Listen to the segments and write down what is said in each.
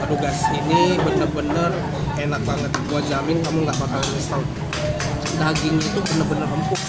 Aduh guys, ini bener-bener enak banget. Gua jamin kamu nggak bakal nyesel. Dagingnya itu bener-bener empuk.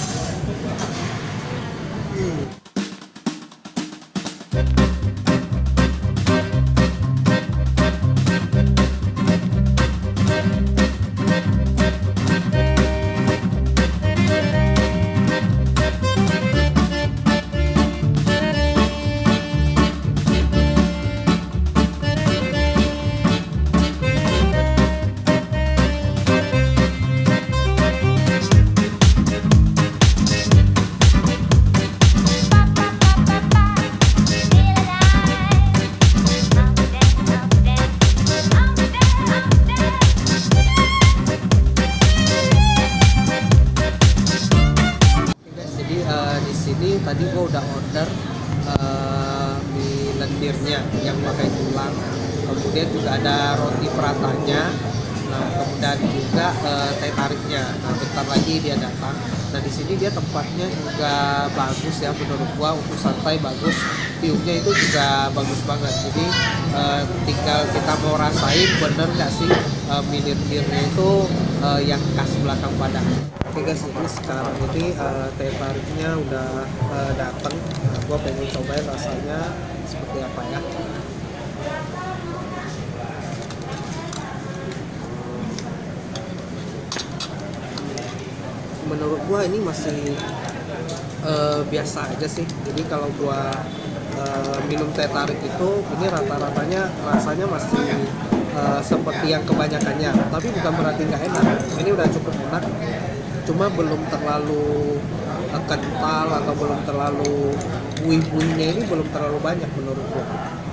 Tadi gua udah order mie lendirnya yang pakai tulang, kemudian juga ada roti peratanya, nah kemudian juga teh tariknya. Nah bentar lagi dia datang. Nah di sini dia tempatnya juga bagus ya, menurut gua untuk santai bagus, view-nya itu juga bagus banget. Jadi tinggal kita mau rasain bener nggak sih mie lendirnya itu yang khas belakang Padang. Oke guys, ini sekarang ini teh tariknya udah dateng. Nah, gue pengen cobain rasanya seperti apa ya. Menurut gue ini masih biasa aja sih. Jadi kalau gue minum teh tarik itu, ini rata-ratanya rasanya masih seperti yang kebanyakannya. Tapi bukan berarti nggak enak. Ini udah cukup enak. Cuma belum terlalu kental atau belum terlalu buih-buihnya, ini belum terlalu banyak menurut gua.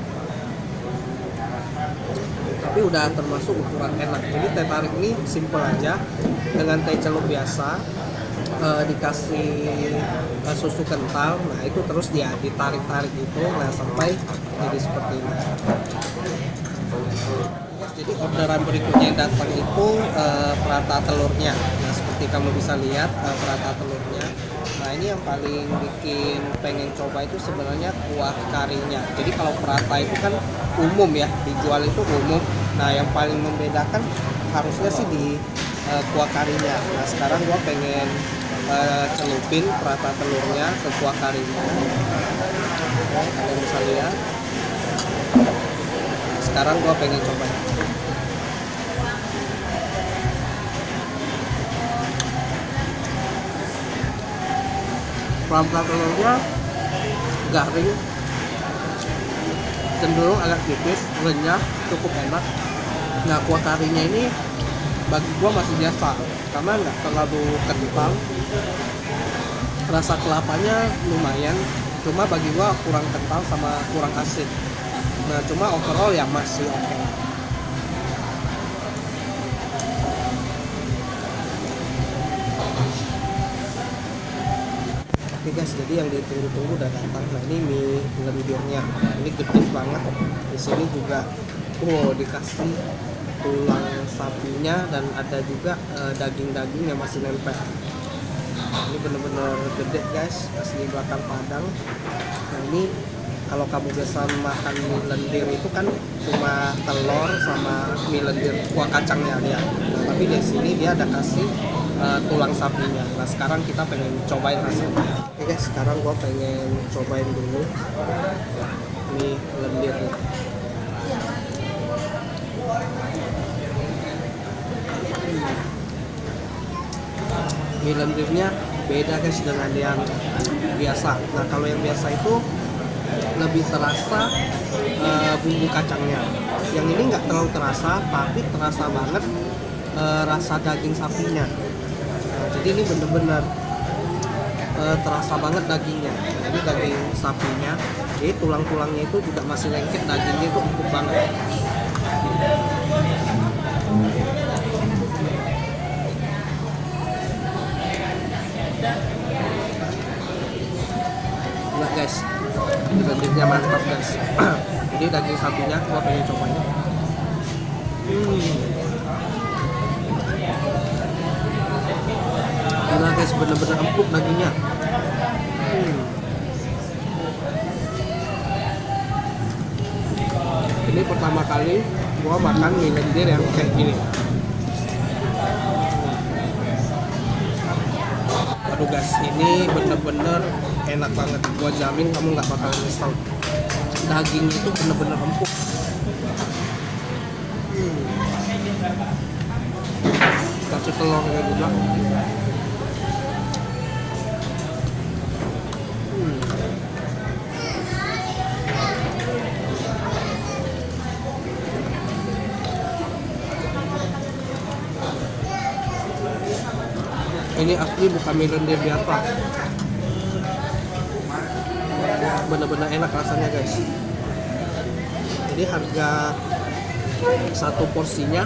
Tapi udah termasuk ukuran enak. Jadi teh tarik ini simple aja dengan teh celup biasa, dikasih susu kental. Nah itu terus dia ditarik-tarik itu, nah sampai jadi seperti ini. Jadi orderan berikutnya yang datang itu prata telurnya. Nah seperti kamu bisa lihat prata telurnya. Nah ini yang paling bikin pengen coba itu sebenarnya kuah karinya. Jadi kalau prata itu kan umum ya, dijual itu umum. Nah yang paling membedakan harusnya sih di kuah karinya. Nah sekarang gua pengen celupin prata telurnya ke kuah karinya. Kalian bisa lihat. Sekarang gua pengen coba. Prata telurnya garing, cenderung agak tipis, renyah, cukup enak. Nah kuah karinya ini bagi gua masih biasa karena nggak terlalu kental. Rasa kelapanya lumayan, cuma bagi gua kurang kental sama kurang asin. Nah cuma overall ya masih oke. Oke guys, jadi yang ditunggu-tunggu udah datang. Nah ini mie lendirnya, ini gede banget. Di sini juga dikasih tulang sapinya dan ada juga daging-daging yang masih nempel. Ini bener-bener gede guys, asli belakang Padang. Nah ini kalau kamu biasa makan mie lendir itu kan cuma telur sama mie lendir kuah kacangnya dia. Nah, tapi di sini dia ada kasih tulang sapinya. Nah sekarang kita pengen cobain rasanya. Oke guys, sekarang gua pengen cobain dulu mie lendirnya. Mie lendirnya beda guys dengan yang biasa. Nah kalau yang biasa itu lebih terasa bumbu kacangnya. Yang ini nggak terlalu terasa, tapi terasa banget rasa daging sapinya. Nah, jadi ini bener-bener terasa banget dagingnya. Jadi daging sapinya, jadi tulang-tulangnya itu juga masih lengket, dagingnya itu empuk banget. Nah guys, lendirnya mantap guys. Jadi daging sapinya gua pengen cobain. Gila guys, bener-bener empuk dagingnya. Ini Ini pertama kali gua makan mie lendir yang kayak gini. Aduh guys, ini bener-bener enak banget. Gua jamin kamu nggak bakal nyesel. Dagingnya itu bener-bener empuk. Kasih telurnya juga. Ini asli bukan mie lendir biasa. Bener-bener enak rasanya guys. Jadi harga satu porsinya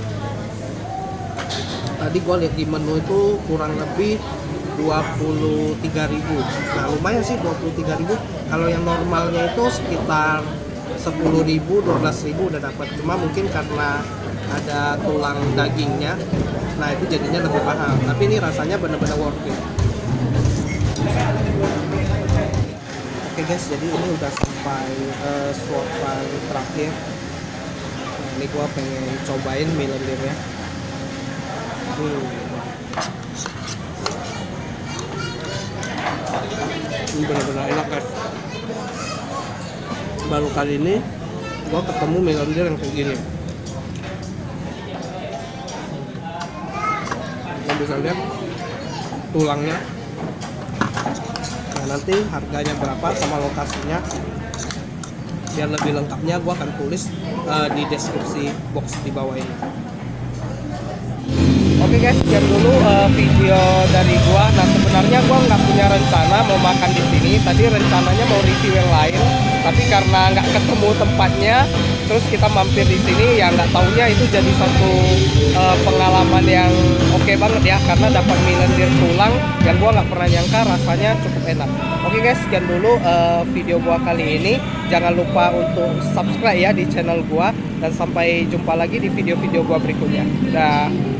tadi gua lihat di menu itu kurang lebih 23.000. Nah lumayan sih 23.000. Kalau yang normalnya itu sekitar 10.000, 12.000 udah dapat. Cuma mungkin karena ada tulang dagingnya, nah itu jadinya lebih mahal. Tapi ini rasanya benar-benar worth it. Oke guys, jadi ini udah sampai suapan terakhir. Nah, ini gua pengen cobain mie lendirnya. Ini benar-benar enak guys. Baru kali ini gua ketemu mie lendir yang kayak gini. Yang bisa lihat tulangnya. Nah nanti harganya berapa sama lokasinya, biar lebih lengkapnya gua akan tulis di deskripsi box di bawah ini. Oke guys, sekian dulu video dari gua. Nah sebenarnya gua nggak punya rencana mau makan di sini. Tadi rencananya mau review yang lain, tapi karena nggak ketemu tempatnya, terus kita mampir di sini. Ya nggak taunya itu jadi satu pengalaman yang oke banget ya, karena dapat mie lendir tulang yang gua nggak pernah nyangka rasanya cukup enak. Oke guys, sekian dulu video gua kali ini. Jangan lupa untuk subscribe ya di channel gua, dan sampai jumpa lagi di video-video gua berikutnya. Dah.